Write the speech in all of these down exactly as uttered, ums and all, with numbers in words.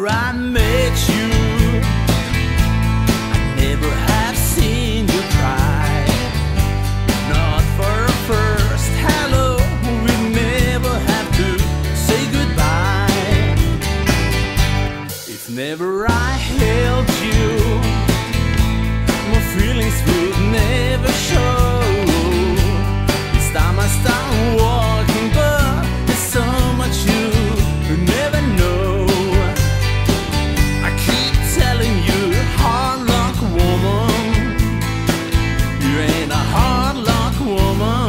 Before I met you, I never have seen you cry. Not for a first hello, we never have to say goodbye. If never I held you, my feelings would never show. This time I start walking, but there's so much you never know. I keep telling you, hard luck woman, you ain't a hard luck woman.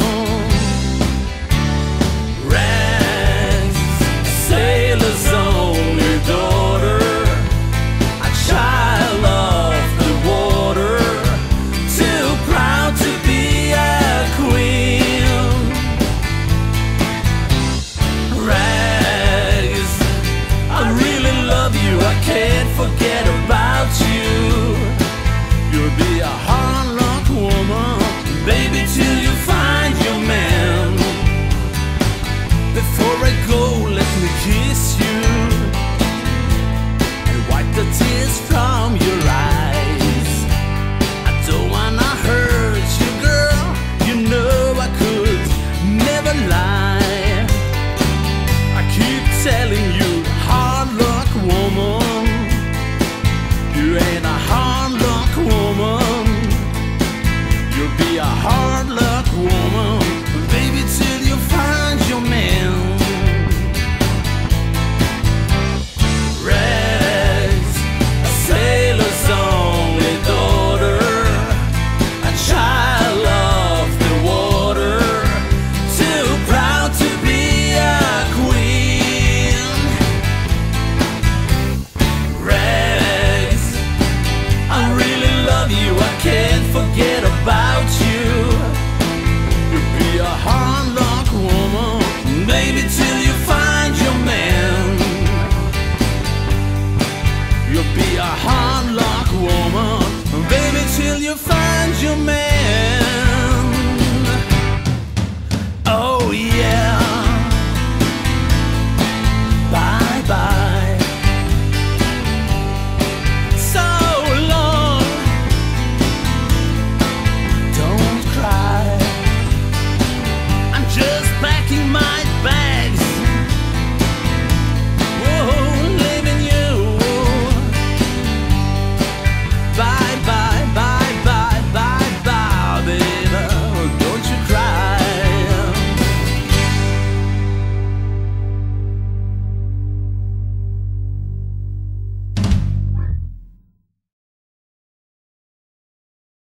Rags, sailor's only daughter, a child of the water, too proud to be a queen. Rags, I really love you, I can't forget about you. You'll be a hard luck woman, baby, till you find